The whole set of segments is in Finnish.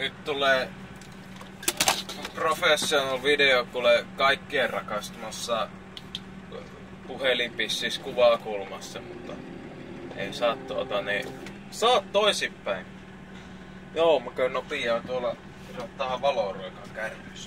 Nyt tulee professional video, kuule kaikkien rakastumassa puhelinpissis kuvakulmassa, mutta ei saa saa toisinpäin. Joo, mä käyn nopeaa tuolla ottaa valoruokan kärryssä.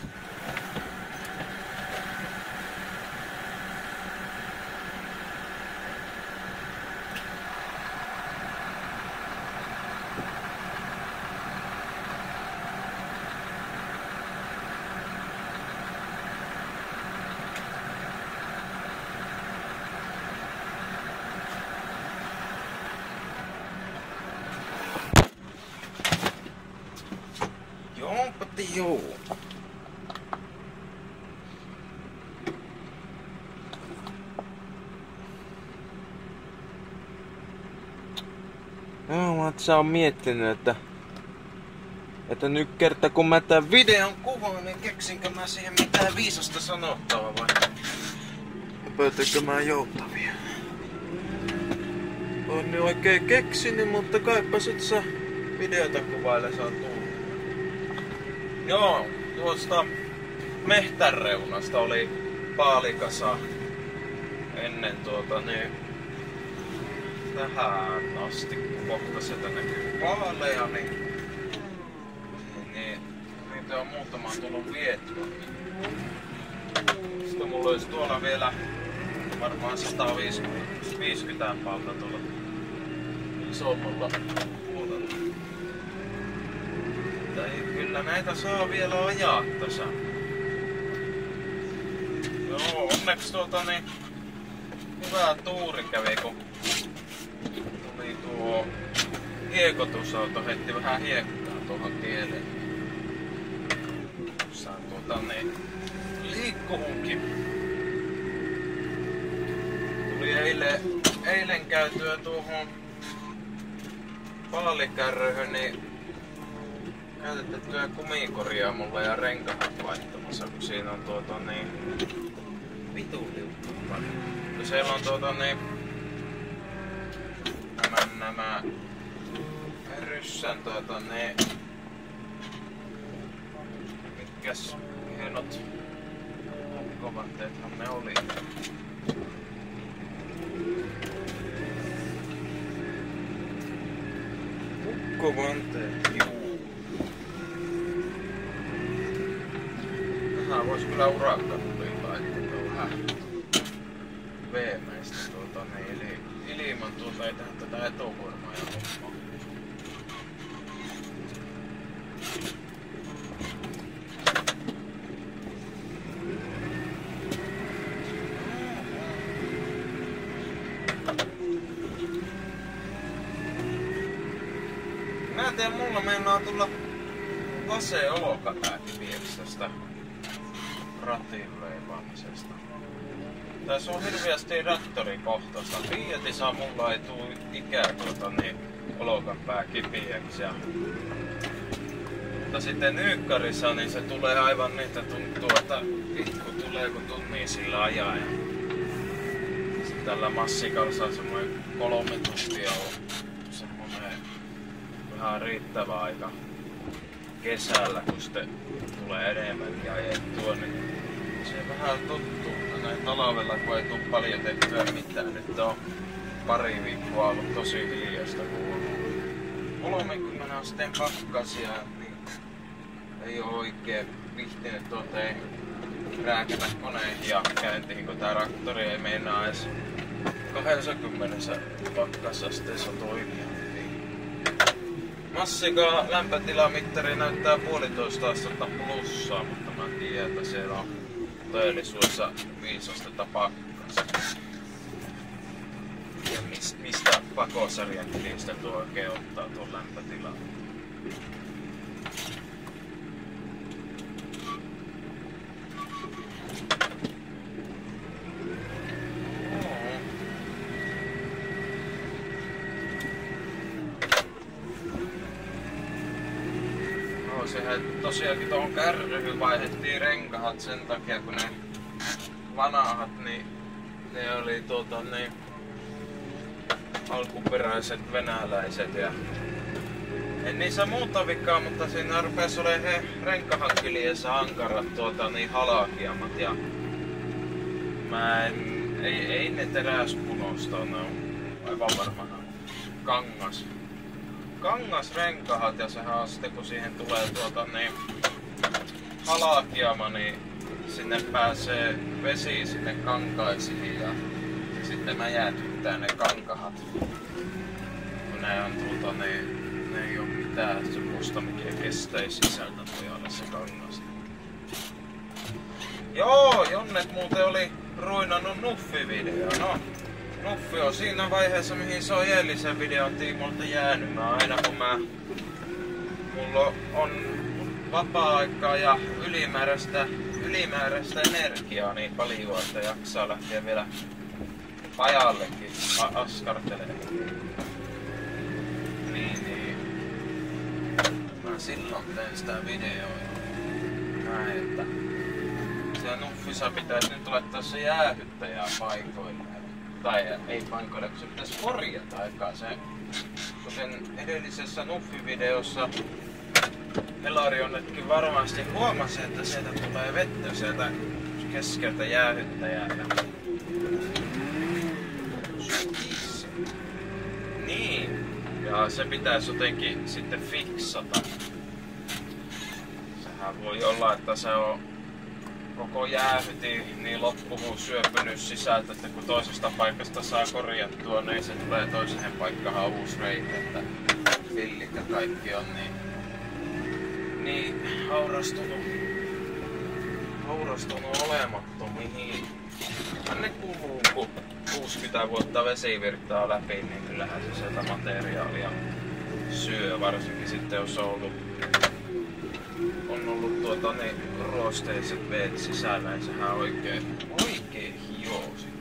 Joo. Mä oon miettinyt, että nyt kerta kun mä tän videon kuvaan, niin keksinkö mä siihen mitään viisasta sanottavaa vai opetako mä joutavia? On niin oikein keksinyt, mutta kaipa sit sä videota kuvaille saa tulla. Joo, tuosta mehtän reunasta oli paalikasa ennen tähän asti, kun kohta sieltä näkyy paaleja, niin niitä on muutama tullut vietyä. Sitten mulla olisi tuolla vielä varmaan 150 paalta tuolla isommalla puolella. Kyllä näitä saa vielä ajaa tässä. Joo, onneksi hyvä tuuri kävi, kun tuli tuo hiekotusauto, heitti vähän hiekkaa tuohon tielle. Saan liikkuhunkin. Tuli eilen käytyä tuohon paalikärryhön, niin käytettyä kumikorjaamolla ja renkaat vaihtamassa, kun siinä on vitu liukkuva. Kun siellä on nämä ryssän mitkäs hienot kovanteethan ne oli. Kovanteet, juu. Vois kyllä urakkapuliin laittaa vähän veemäistä ilman ei tehdä tätä etukurmaa ja hommaa. Mä en tiedä, mulla meinaa tulla vasen olkapääkin vieksestä ratin veivaamisesta. Tässä on hirveästi traktorikohtaista. Fiatissa mulla ei tuu ikää olkapää kipiäksi. Mutta sitten nyykkarissa niin se tulee aivan niin, että tuntuu, että itku tulee kun tunnii sillä ajaa. Ja sitten tällä massikalla saa semmoinen 3 tuntia olla semmoinen ihan riittävä aika kesällä, kun sitten tulee enemmänkin ajettua, niin se vähän tottuu. Näin talvella, kun ei tule paljon tehtyä mitään. Nyt on pari viikkoa ollut tosi hiljaista, kun on 30 asteen pakkasia, niin ei oo oikein vihtinyt rääkätä koneihin ja käyntiin, kun tää traktori ei meinaa edes 20 pakkasasteessa toimia. Massika lämpötilamittari näyttää 1,5 astetta plussaa, mutta mä tiedän, että siellä on todellisuudessa 5 astetta pakkasta. Ja mistä pakosarjan tilistä tuo oikein ottaa tuon lämpötilan? Sehän tosiaankin tuohon kärryyn vaihdettiin renkaat sen takia, kun ne vanhat, niin ne oli alkuperäiset venäläiset ja En niissä muuta vikaa, mutta siinä rupes olemaan renkahankkiliessa ankarat halakiamat ja ei ne teräspunosta, ne on aivan varmaan kangasrenkahat ja sehän on sitten kun siihen tulee halakiama, niin sinne pääsee vesi sinne kankaisiin ja sitten mäjätyttää ne kankahat. Kun ne on ne ei oo mitään semmoista mikä kestäisi sisältä nojalle se kangas. Joo, Jonnet muuten oli ruinannut Nuffi-video. No, Nuffi on siinä vaiheessa mihin se on edellisen videon tiimolta jäänyt. Mä aina kun mulla on vapaa-aikaa ja ylimääräistä energiaa niin paljon, että jaksaa lähteä vielä pajallekin askartelemaan. Niin. Mä silloin teen sitä videoa. Näin, että siellä Nuffissa pitäisi nyt laittaa se jäähyttäjää paikoille. Tai ei paikoille, kun se pitäisi korjata aikaa se. Kuten edellisessä Nuffi-videossa Helarionnetkin varmasti huomasi, että sieltä tulee vettä sieltä keskeltä jäähyttäjää. Niin. Ja se pitäisi jotenkin sitten fiksata. Sehän voi olla, että se on koko jäähyti niin loppuun syöpynyt sisältä, että kun toisesta paikasta saa korjattua, niin se tulee toiseen paikkaan uusi reikä, että fillit ja kaikki on niin haurastunut olemattomiin. Tänne kuluu, kun 60 vuotta vesivirtaa läpi, niin kyllähän se sieltä materiaalia syö, varsinkin sitten jos on ollut ruosteiset veet sisällä, niin sehän oikein hioo sitten.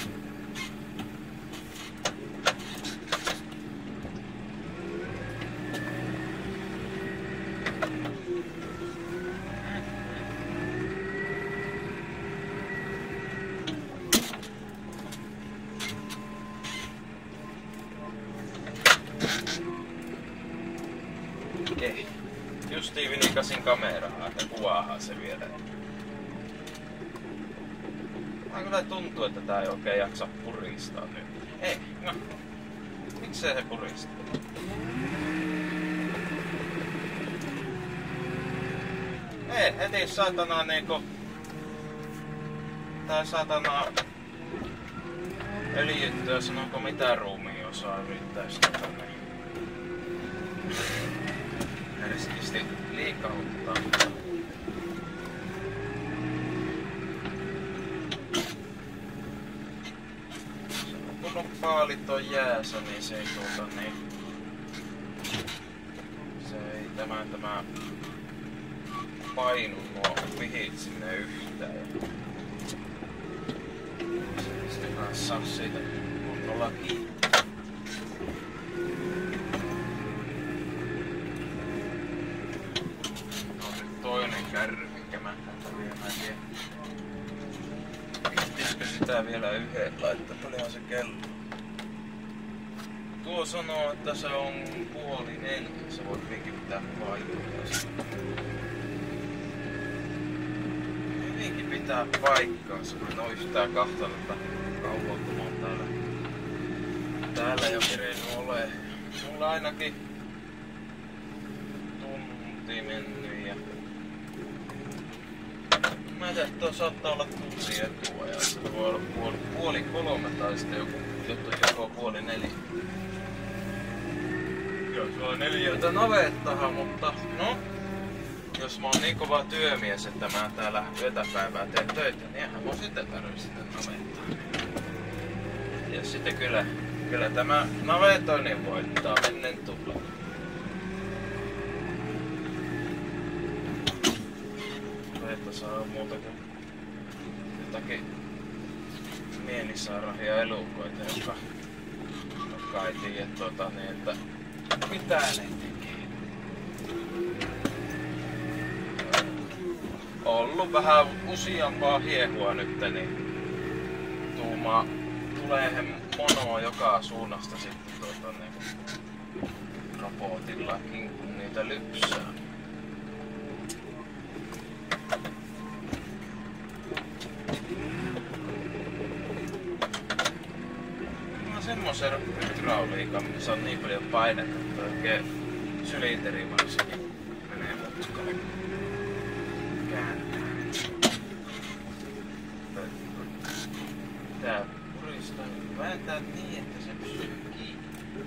Justiin vinikasin kameraa, että kuvaahan se vielä. Mä kyllä tuntuu, että tää ei oikein jaksa puristaa nyt. Ei, no. Miksei se puristaa? Ei, heti saatana niinku... Tää saatana... öljyttyä, sanonko mitä ruumiin osaa yrittäis tänne. Herskisti liikauttaa. Kun on paalit on jäässä, niin se ei se ei tämä painu nuo vihit sinne yhtään. Se ei sitten kanssa saa siitä kunnolla kiinni. Toinen kärry, minkä mä en tiedä. Pitäisikö sitä vielä yhden laittaa? Paljonhan se kello. Tuo sanoo, että se on 3:30. Se voi hyvinkin pitää paikkaa. Hyvinkin pitää paikkaansa. Mä en oo yhtään kahtanut, että kauan kun mä oon täällä jo kerennyt ole. Mulla ainakin tunti mennyt ja mä en tiedä, että saattaa olla tunti etuajassa. Se voi olla 2:30 tai sitten joko 3:30. Joo, se on 4 navettahan, mutta no. Jos mä oon niin kova työmies, että mä täällä yötäpäivää teen töitä, niin eihän mun sitten tarvitse sitä navettaa. Ja sitten kyllä tämä navetoinnin voittaa ennen tullaan. Että saa muuta kuin jotakin mielisairahia elukoita, jotka ei tiedä niin, että mitä ne tekee. Ollut vähän useampaa hiehua nyt, niin tuuma tulee monoa joka suunnasta sitten robotillakin, kun niitä lypsää. Semmosen hydrauliikan, missä on niin paljon painetta, että oikein sylinteri varsinkin menee mutkalle kääntää. Tää puristaa vääntää niin, että se pysyy kiinni.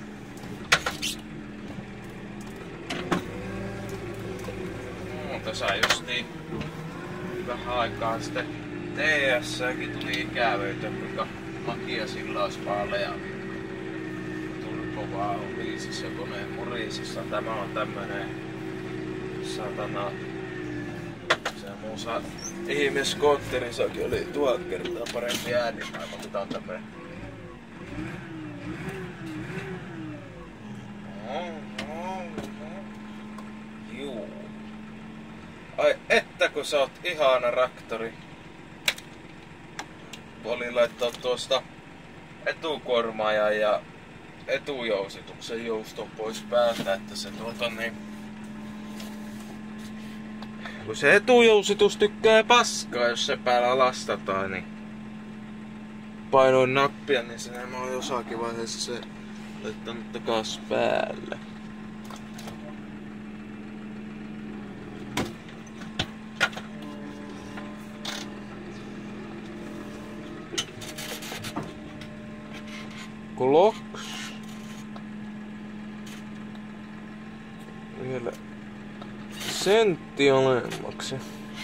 Tässä justiin vähän aikaa sitten TS-säkin tuli ikävöitä, kuinka makia sillä olisi vaalea. Turbo vaan on viisissä koneen murisissa. Tämä on tämmönen satana. Se muussa ihmiskootterissakin oli 1000 kertaa parempi äänimaailma, mutta on tämmönen. Juu. Ai että kun sä oot ihana traktori. Oli laittaa tuosta etukuormaajan ja etujousituksen jouston pois päältä, että se niin. Kun se etujousitus tykkää paskaa, jos se päällä lastataan, niin painoin nappia, niin se on jossakin vaiheessa se laittanut takas päälle. Kloks. Vielä sentti alemmaksi.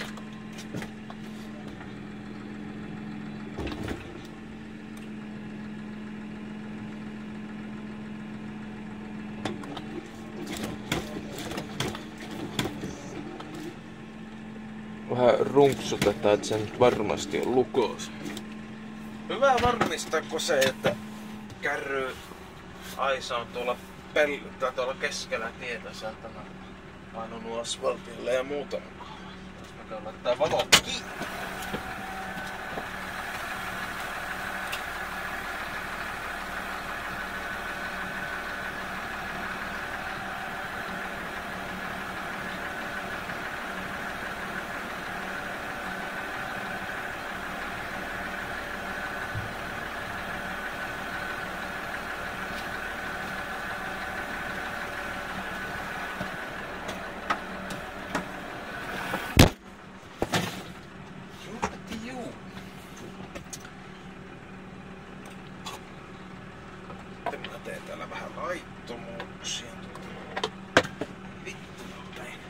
Vähän runksutetaan, että se nyt varmasti on lukos. Hyvä varmistako se, että kärry aisa on tuolla keskellä tietä, saatana painunut asfaltille ja muuta. Jos mä käyn laittaa valot kiinni. Mä teen täällä vähän laittomuuksia. Vittu päin.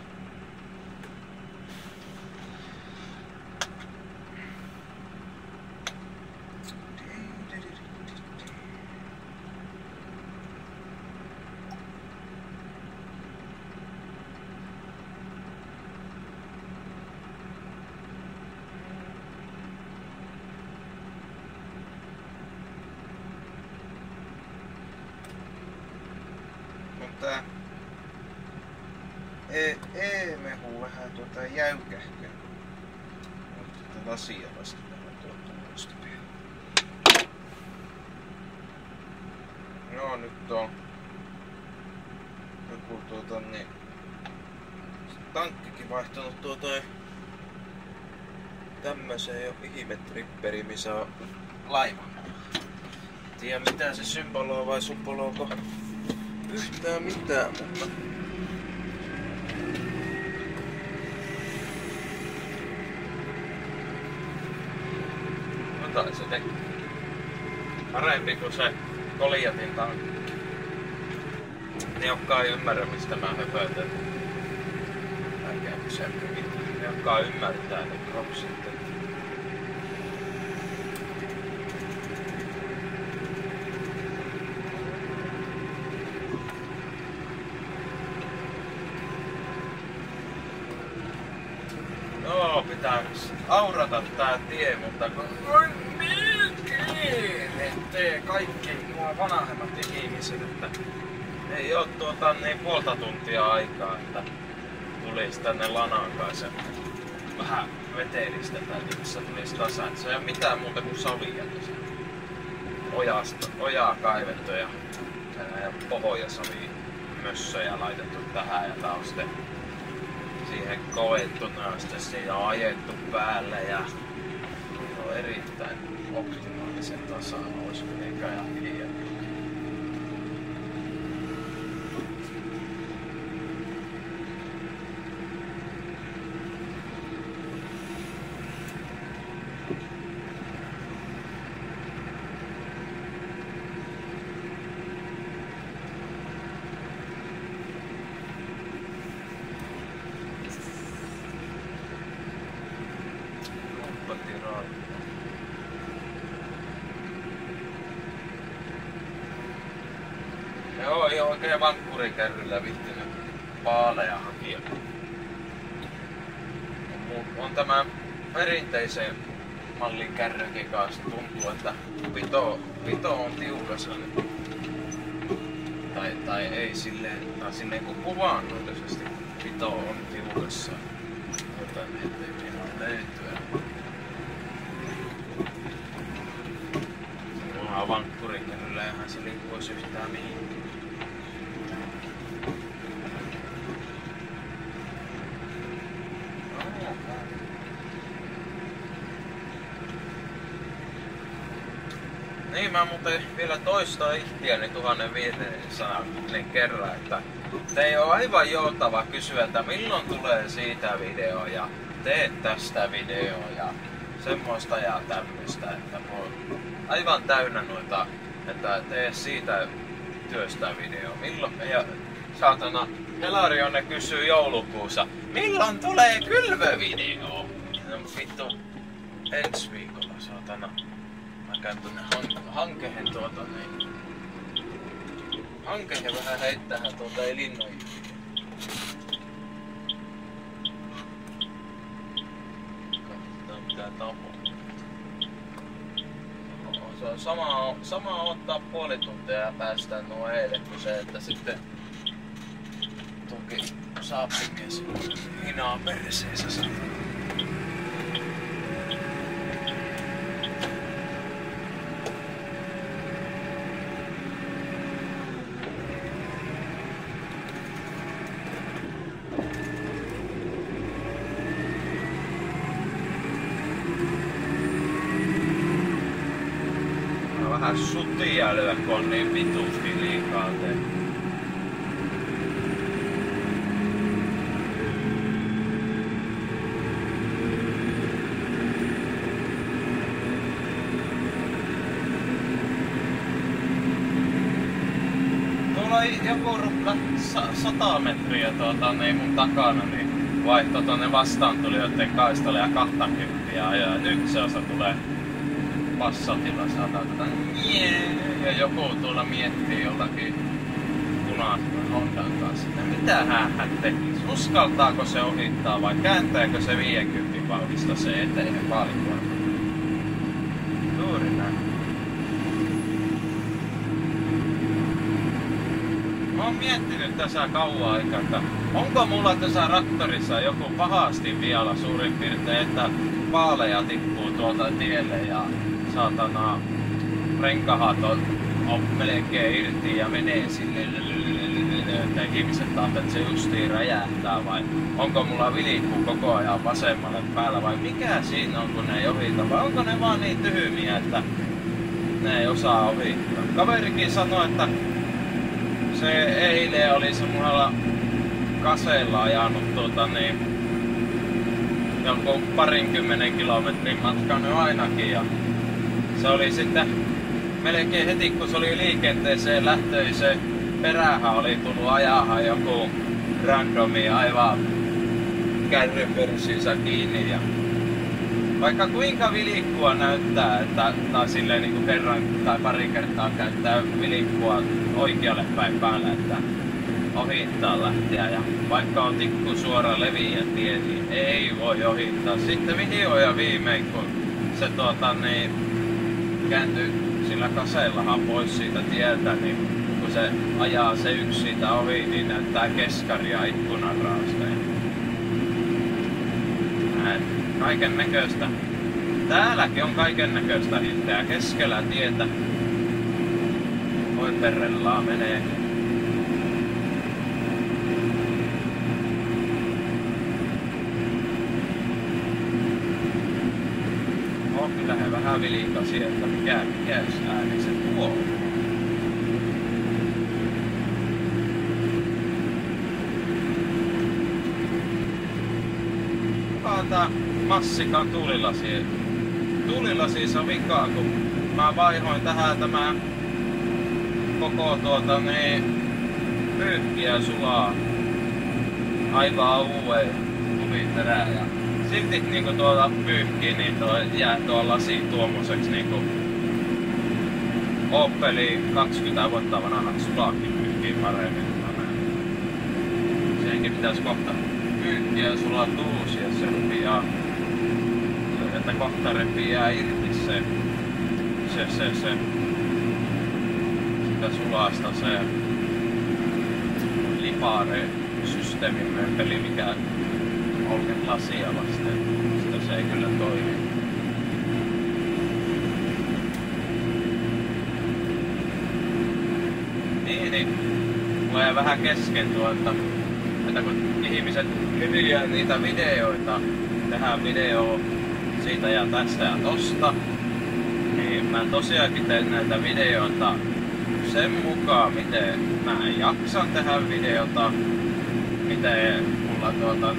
Tää E-mehu vähän jäykähkö. Tätä lasia vasta vähän tuottamasta vielä. Joo, nyt on joku tankkikin vaihtanut tämmöseen jo ihmetripperiin, missä on laiva. Tiedä mitä se symboloi vai symboloiko yhtään mitään, mutta jotain se teki. Parempi kuin se Goliatin tankki. Ne jotka ei ymmärrä mistä mä höpötän. Ne jotka ymmärtää ne kropsit. Joo, pitää aurata tää tie, mutta kun on niin kiire, tee kaikki mua vanhemmat ihmiset, että ei oo niin puolta tuntia aikaa, että tulis tänne Lanan kanssa vähän vetelistetään, niin missä tulis tasan. Se ei oo mitään muuta kuin savia tuossa ojaa kaivettu ja pohjasavia mössöjä laitettu tähän ja tää on sitten siihen koettuna ja sitten siinä on ajettu päälle ja on erittäin optimaalisen tasaus eikä ja hieno. Joo, ei oo oikein vankkurikärryllä viittinyt vaaleja hakia. On tämä perinteisen mallin kärrykin kanssa tuntuu, että pito on tiukassa nyt. Tai ei silleen, tai silleen kun kuvaannollisesti pito on tiukassa. Joten ettei ihan löytyä. Mulla vankkurikärryllä eihän se liikkuisi yhtään mihin. Niin, mä muuten vielä toistan ittiäni 1500 kerran, että te ei ole aivan joutava kysyä, että milloin tulee siitä video ja teet tästä video ja semmoista ja tämmöistä, että aivan täynnä noita, että tee siitä työstä video. Milloin? Ja saatana, Helarionne kysyy joulukuussa, milloin tulee kylvövideo? No vittu, ensi viikolla saatana. Mä käyn tuonne hankehen niin. Hankehen vähän heittää tuolta elinnoja. Katsotaan mitä tapahtuu. Se on sama ottaa puoli tuntia ja päästään nuo eilen kuin se, että sitten toki saappimies hinaa perseessä saa. Vähän sutijälyä, kun on niin vitusti liikaa tehty. Tuolla oli joku rukka 100 metriä niin mun takana, niin vaihto tonne vastaantulijoiden kaistalle ja 20 ja nyt se osa tulee Passatilla saadaan ja joku tuolla miettii jollakin punaisen Hondan kanssa, että mitä hän tekisi. Uskaltaako se ohittaa vai kääntääkö se 50 vauhdista se eteen valikoima? Juuri näin. Mä oon miettinyt tässä kauan aikaa, että onko mulla tässä traktorissa joku pahasti vielä suurin piirtein, että vaaleja tippuu tuolta tielle ja saatana renkahat on melkein irti ja menee silleen, että ihmiset tahtoo, että se justiin räjähtää vai onko mulla vilikku koko ajan vasemmalle päällä vai mikä siinä on kun ne ei ohita vai onko ne vaan niin tyhmiä, että ne ei osaa ohittaa. Kaverikin sanoi, että se eilen oli semmoisella kaseella ajanut jonkun 20 kilometrin matkan ainakin ja se oli sitten melkein heti kun se oli liikenteeseen lähtöi se perähän oli tullut ajahan joku randomi aivan kärrypörssinsä kiinni ja vaikka kuinka vilikkua näyttää, että tai silleen niin kuin kerran tai pari kertaa käyttää vilikkua oikealle päin päälle, että ohittaa lähteä ja vaikka on tikku suora leviä tie, niin ei voi ohittaa. Sitten vihdoin ja viimein kun se kääntyi sillä kaseellahan pois siitä tieltä, niin kun se ajaa se yksi siitä ohi, niin näyttää keskaria ikkunan raasteen. Kaiken näköistä. Täälläkin on kaiken näköistä hitteä keskellä tietä. Voi perrellaa menee. lähden vähän vilikasin, että mikä ääni se tuo. Tää massikan tuulilasi. Tuulilasissa on vikaa, kun mä vaihoin tähän tämä koko pyykkiä sulaa aivan uuden lumiterää ja silti niinku pyykki niin jää tuo lasi tuommoiseksi niinku Opeli 20 vuotta vanhan sulaakin pyyhkii paremmin. Senkin pitäisi kohta pyykkiä sulaa tuusia se rupeaa, että kohta repiää irti se sitä sulasta se lipare-systeemin mömpeli, mikä olken lasia vasten. Sitä se ei kyllä toimi. Niin. Mulla jää vähän kesken että kun ihmiset hyviä niitä videoita, tehdään video siitä ja tästä ja tosta, niin mä tosiaankin teen näitä videoita sen mukaan, miten mä jaksan tehdä videota, miten mulla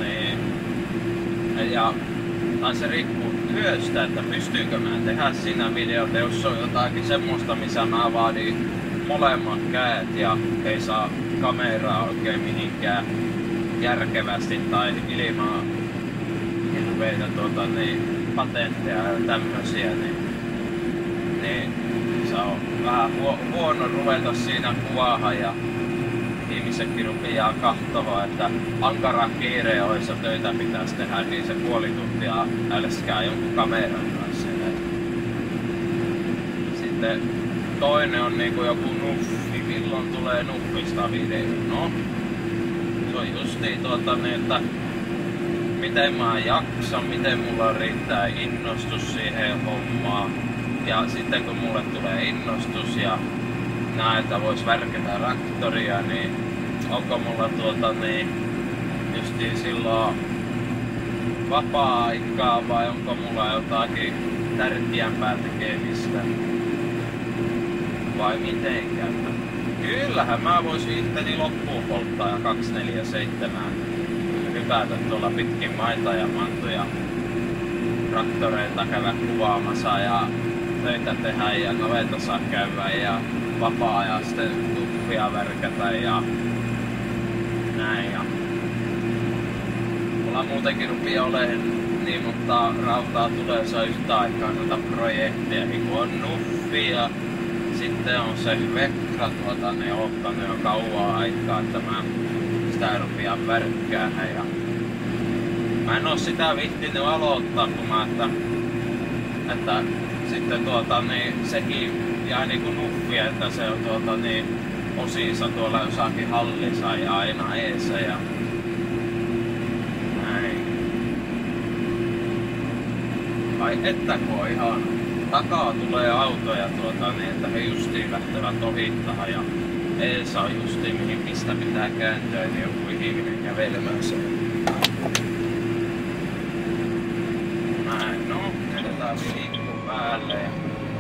ja se riippuu työstä, että pystyykö mä tehdä siinä videota, jos on jotakin semmoista, missä mä vaadin molemmat kädet ja ei saa kameraa oikein mihinkään järkevästi tai ilman hirveitä patentteja ja tämmösiä, niin se on vähän huono ruveta siinä kuvaahan ja ihmisetkin rupeaa kahtomaan, että ankara kiire olisi ja töitä pitäisi tehdä, niin se puoli tuntia älskää jonkun kameran kanssa. Sitten toinen on niinku joku nuffi, milloin tulee nuffista video. No, se on justiin että miten mä jaksan, miten mulla riittää innostus siihen hommaan. Ja sitten kun mulle tulee innostus ja näen, että vois värkätä traktoria, niin onko mulla justiin silloin vapaa-aikaa vai onko mulla jotakin tärkeämpää tekemistä? Vai mitenkään? Kyllähän mä voisin itteni loppuun polttaa ja 247 hypätä tuolla pitkin maita ja mantuja traktoreita käydä kuvaamassa ja töitä tehdä ja navetassa käydä ja vapaa-ajaa sitten tuppia värkätä ja näin. Ja mulla muutenkin rupii olemaan niin, mutta rautaa tulee se yhtä aikaa noita projekteja, niin kun on nuffi ja sitten on se Vektra ne ottanut jo kauan aikaa, että mä sitä rupean värkkäämään ja mä en oo sitä viihtinyt aloittaa, kun mä että sitten sekin jää niinku nuffi, että se on osiinsa tuolla jossakin hallissa ja aina eessä ja näin. Ai että kun on ihan takaa tulee autoja että he justiin lähtevät ohittamaan ja eessä on justiin mihin mistä pitää kääntyä, niin joku ihminen kävelemään se. Näin, no, edetään liikkuu päälle ja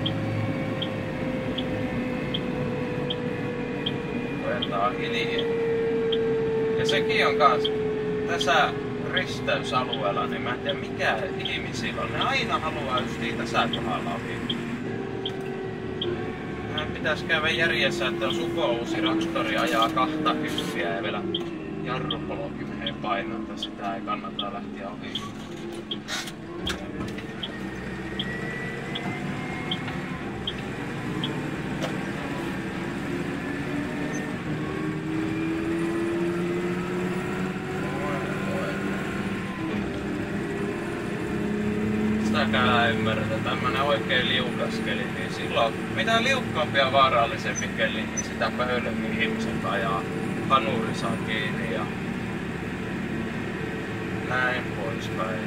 koetaan hiljaa. Ja sekin on kans tässä risteysalueella, niin mä en tiedä mikä ihmisillä on. Ne aina haluaa justiin tässä kohdalla ohi. Pitäis käydä järjessä, että jos uko uusi traktori ajaa 20 ja vielä jarrupolokin menee painolta, sitä ei kannata lähteä ohi. Sitäkään ymmärretä, tämmönen oikein liukas keli, niin silloin mitä liukkaampi ja vaarallisempi keli, niin sitä pöhöllemmin ihmiset ajaa hanurissa kiinni ja näin poispäin.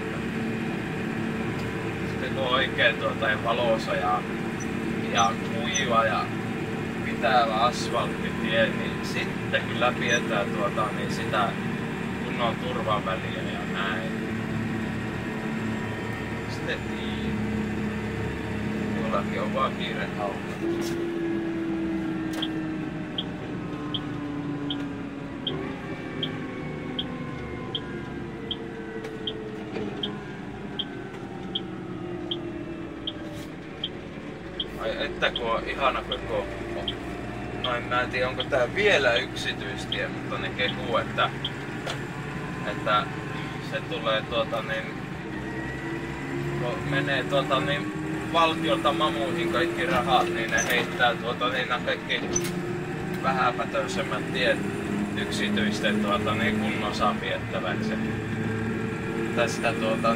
Sitten kun on oikein valoisa ja kuiva ja pitävä asfalttitie, niin sitten kyllä pidetään niin sitä kunnon turvaväliä ja näin. mullakin on vaan kiire hauka. Ai että kun on ihana koko. Noin mä en tiedä onko tää vielä yksityistie, mutta ne kehuu, että se tulee menee valtiolta mamuihin kaikki rahat, niin ne heittää nämä kaikki vähäpätöisemmät tiet yksityisten kunnossa viettäväksi. Tästä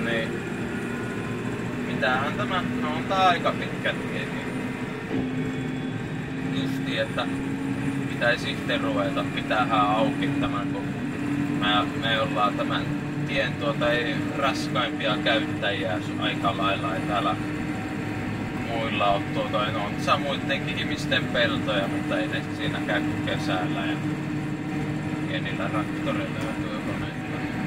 mitähän tämä, no on tää aika pitkä tie, niin justi, että pitäisi sitten ruveta pitämään auki tämän, kun me ollaan tämän tien raskaimpia käyttäjiä aika lailla, ei täällä muilla ole no on samoittenkin ihmisten peltoja, mutta ei ne siinä käy kesällä ja pienillä traktoreilla ja työkoneilla.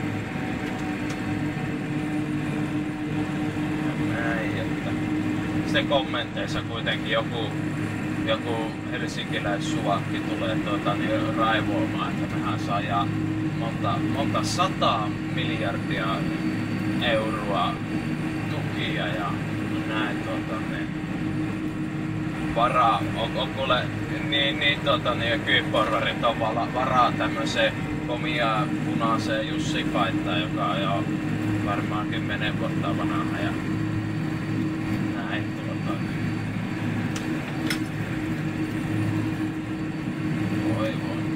Näin, että sitten kommenteissa kuitenkin joku helsinkiläissuvakki tulee raivoamaan, että mehän saa monta 100 miljardia euroa tukia ja näin varaa on kuule niin kyyporvarit on varaa tämmöiseen komia punaiseen Jussi Paittaa, joka on jo varmaan 10 vuotta vanha ja näin voi.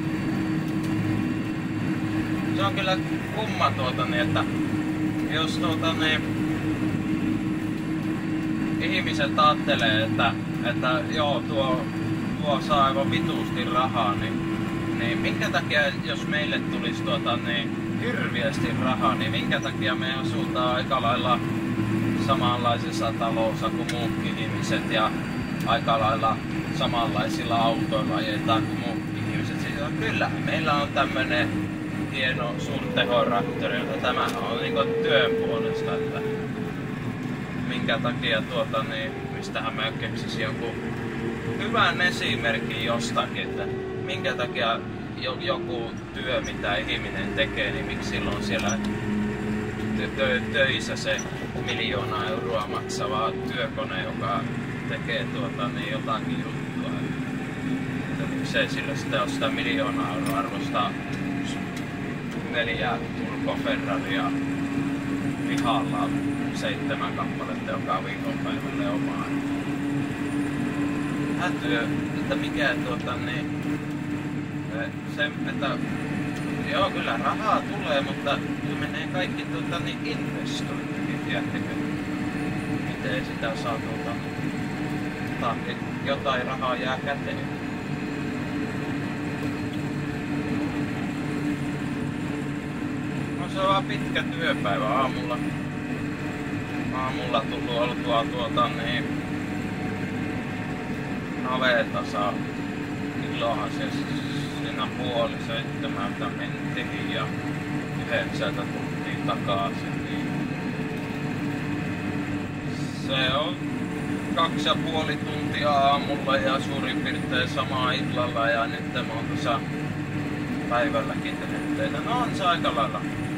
Se on kyllä kumma että jos ihmiset ajattelee, että joo tuo saa aivan vituusti rahaa, niin minkä takia jos meille tulisi hirviästi rahaa, niin minkä takia me asutaan aika lailla samanlaisessa talossa kuin muutkin ihmiset ja aika lailla samanlaisilla autoilla ajetaan kuin muutkin ihmiset. Siis kyllähän meillä on tämmönen hieno suurtehotraktori, jota tämähän on niinku työn puolesta, että minkä takia mistähän mä keksisin jonkun hyvän esimerkin jostakin, että minkä takia joku työ, mitä ihminen tekee, niin miksi silloin siellä töissä se 1 000 000 euroa maksava työkone, joka tekee jotakin juttua. Että miksei sillä sitä ole sitä 1 000 000 euroa arvosta 4 Turbo Ferraria pihalla 7 kappaletta joka viikonpäivälle omaa. Työ, että mikä se, että joo kyllä rahaa tulee, mutta menee kaikki investointiin, tiedättekö? Miten sitä saa jotain rahaa jää käteen. No se on vaan pitkä työpäivä aamulla tullut oltua navetassa. Silloinhan se siinä 6:30 mentiin ja 9 tultiin takaisin. Niin se on 2,5 tuntia aamulla ja suurin piirtein samaa illalla ja nyt mä oon tuossa päivälläkin tehnyt töitä. No on se aika lailla.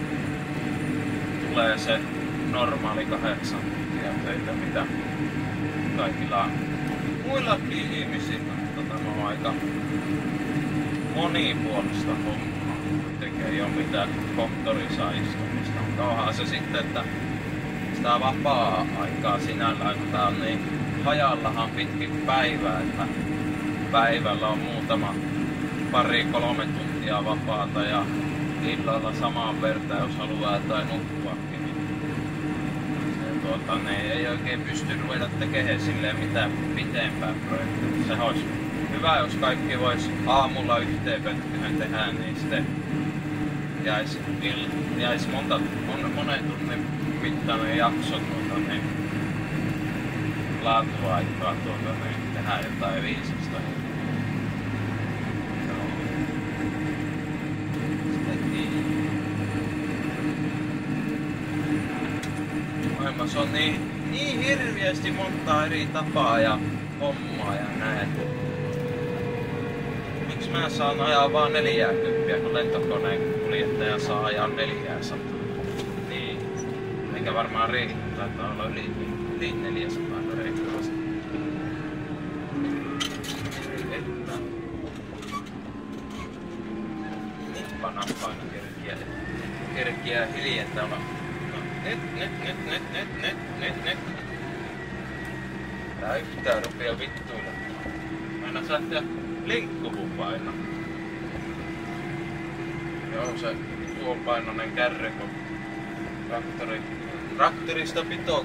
Tulee se normaali 8 tuntia töitä, mitä kaikilla muillakin ihmisillä. Tämä on aika monipuolista hommaa. Kuitenkin ei ole mitään konttorissa istumista. Mutta onhan se sitten, että sitä vapaa-aikaa sinällään, kun tää on niin hajallahan pitkin päivää, että päivällä on muutama 2-3 tuntia vapaata ja illalla samaan vertaan, jos haluaa jotain nukkuakin. Niin ei oikein pysty ruveta tekemään silleen mitään pitempää projektia. Se olisi hyvä, jos kaikki vois aamulla yhteen pöntköön tehdä, niin sitten jäisi monen tunnin mittainen jakso niin laatuaikaa niin tehdä jotain viisasta. Se on niin niin hirviästi monta eri tapaa ja hommaa ja näin. Miksi mä saan ajaa vaan 40, kun lentokoneen kuljettaja saa ajaa 400? Niin. Eikä varmaan riittää, taitaa olla yli 400 reikkaa. Että. Nippanappaina kerkiää hiljentää. Net. Tää yhtään rupia vittuilla. Aina saa tehdä linkkuhun paino. Joo, se tuon painoinen kärry, kun traktorista pitoo